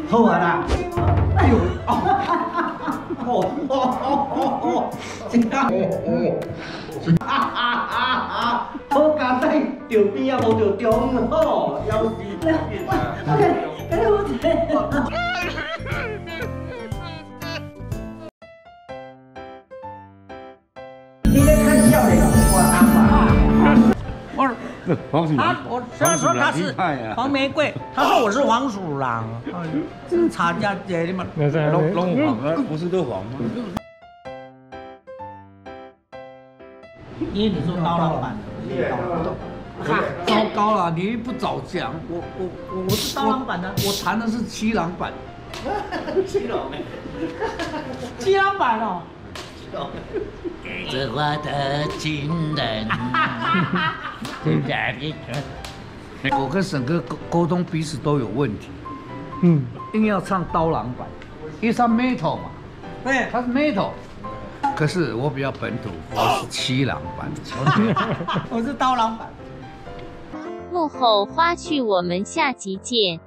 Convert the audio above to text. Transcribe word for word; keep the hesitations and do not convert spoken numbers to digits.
好啊啦。哎呦，哦，哦哦哦哦，真啊！哈哈哈哈！好佳哉，着边啊无着中，好，要死！ 我给给我这。 你在看笑脸，我阿妈。 我黄鼠他我虽然说他是黄玫瑰，他说我是黄鼠狼，这差价姐你们龙龙黄啊，不是都黄吗？ 因为你说刀老板， 哈，糟糕了！你不早讲，我我我我是刀郎版的， 我弹的是七郎版。 七郎哎， 七郎版哦。 给着我的情人。 我跟沈哥沟沟通彼此都有问题， 嗯， 硬要唱刀郎版，因为他 metal 嘛， 对， 他是 metal。可是我比较本土，我是七郎版。 我是刀郎版。 幕后花絮，我们下集见。